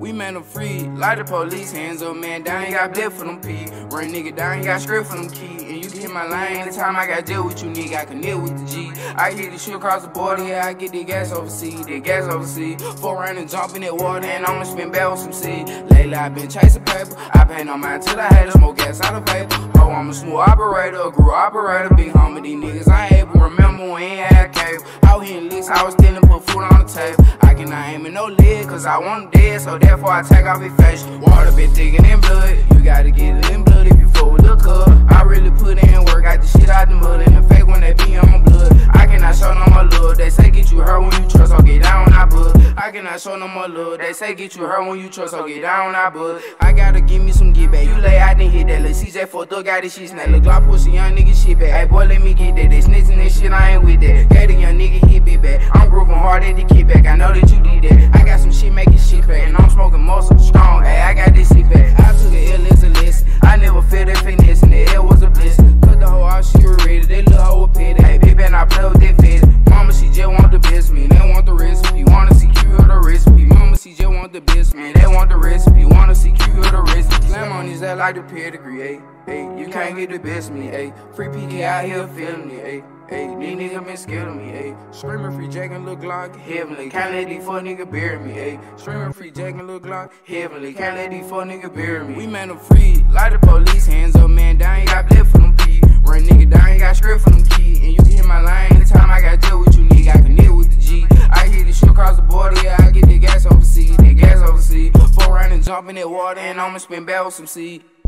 We man them free, like the police, hands up, man down, you got blood for them P. Run nigga down, you got script for them key. And you can hit my line anytime I got deal with you, nigga, I connect with the G. I hit this shit across the border, yeah, I get the gas overseas, Fuck around and jump in that water, and I'ma spin back with some seed. Lately I been chasing paper, I paid no mind till I had to smoke gas out of vapor. Oh, I'm a smooth operator, a grew operator, big homie, these niggas I ain't able. Remember when we ain't had cable, out here in licks, I was stealing, put food on the table. I cannot aim in no lid, cause I want them dead, so therefore I take off his face. Water been thicker than blood, you gotta get it in blood if you fuck with the cup. I really put in work, got the shit out the mud, and the fake when they be on my blood. I cannot show no more love, they say get you hurt when you trust, or get down when I bud. I cannot show no more love, they say get you hurt when you trust, or get down when I bud. I gotta give me some get back, you lay, I didn't hit that, let CJ fucked up, got this shit snap. Look like pussy, young nigga shit back, hey boy let me get that, they snitching this shit, I ain't with that. Gave the young nigga hit bit back, I'm grooving hard at the kickback, I know that you did that. I got some shit making shit back, and I'm smoking muscle strong, hey I got this shit back. I took a L as a lesson, I never felt that finesse, and the L was a blessing. Put the hoe out, she was ready, that little hoe was petty, hey baby and I play with that fed. Mama she just want the best, man, they want the recipe, wanna see Q of the recipe. Mama she just want the best, man, they want the recipe, wanna see Q of the recipe. Slam on his ass like the pedigree, ayy. You can't get the best of me, ayy. Free PK out here feeling me, ayy. These niggas been scared of me, ayy. Screaming free Jack and Lil Glock, heavenly. Can't let these fuck niggas bury me, ayy. Screaming free Jack and Lil Glock, heavenly. Can't let these fuck niggas bury me. We man them free, like the police, hands up, man down, you got blood for them P. Run nigga down, you got script for them key. And you can hit my line anytime I got deal with you, nigga, I connect with the G. I hit this shit across the border, yeah, I get the gas overseas, Fuck around and jump in that water, and I'ma spin back with some seed.